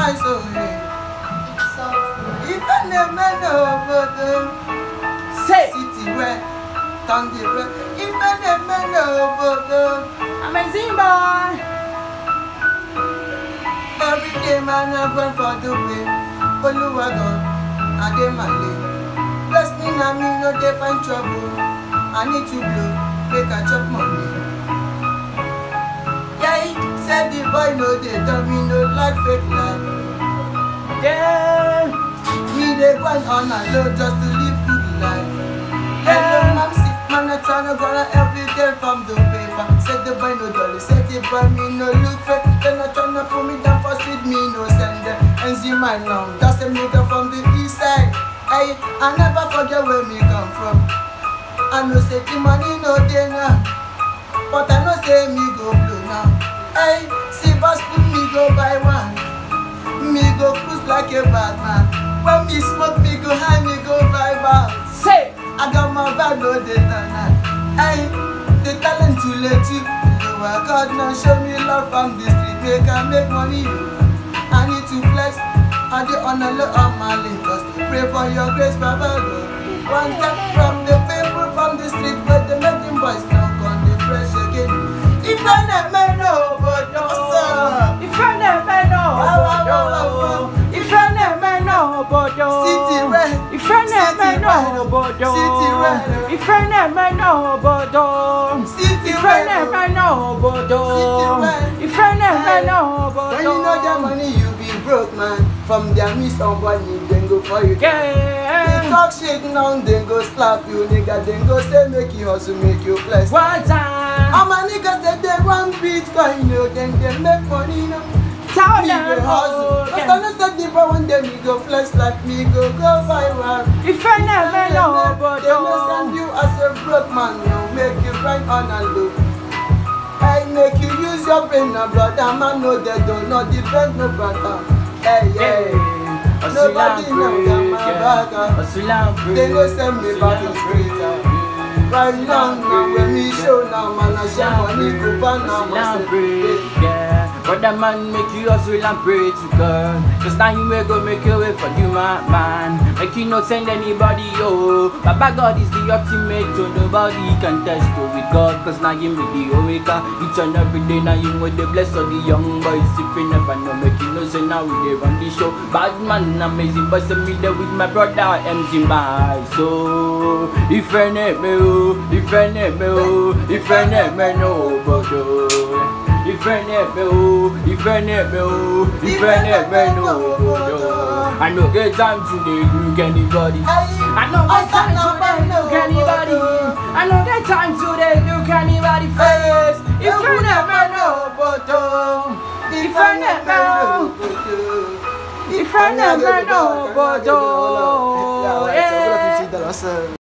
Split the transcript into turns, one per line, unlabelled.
my soul. If I never know about
Say,
city where Tandy where, if I never know about
amazing boy.
every day man I'm going for the way. Oluwa God, I dey my lane. Bless me now, me no dey find trouble. I need to blow, make a chop money. Yeah, said the boy no dey tell me no like fake life.
Yeah,
Me dey grind on a low just to live good life. Hello, mom, sick man, I tryna go out every day from the paper. Said the boy no dolly, said the boy me no look fake. Then I tryna put me down for street, me no send them. And see my now, that's a nigga from the east side. Hey, I never forget where me come from. I know say the money no dey now, but I know say me go blow now. Hey, silver spoon me go buy one. Me go cruise like a bad man. When me smoke, me go high, me go vibe out.
say,
I got my vibe, no data now. Hey, the talent to let you. You work out now, show me love from the street. Make I make money, yo. I need to flex. I do on a low on my lane. Cause they pray for your grace, Baba God. One time from the people from the street, but the making boys now gone the fresh again. If I never know, but
if I never know, if I never know,
City red,
if I never know,
City red,
if I never know,
City
if I
red.
never know, if I never know,
When you know their money, you be broke, man. From their miss on money, then go for you. They talk shit now, then go slap you, nigga. Then go say make you hustle, make you flex.
One time,
All my niggas say they want Bitcoin, yo. Then they make money, you know.
tell
Me go hustle. Cause I know that the boy one day me go flex like me go viral.
if I never know,
They may send you as a broke man, yo. Make you grind on and low. I make you use your brain now, brother. Man, no, they don't not depend no brother. Hey, yeah. Nobody know that my back. They don't send me back in street. Right now, when me show now, man, I share money, go ban now,
yeah. Brother man, make you hustle and pray to God. Just now you may go make your way for you, my man. Make you not send anybody, yo. Baba God is the ultimate, so nobody can test you with God. Cause now you make the Omega. Each and every day now you know the bless of the young boys. If you never know, make you know, say now we dey run the show. Bad man, amazing boys, so me there with my brother, MC Mbai. So, if I never, if I never, if I never know, brother. If I never, if I never, if I never know, I know get time to look anybody. I know get time to look anybody. I know get time to look anybody face. If I never know, but if I never, if I never know, but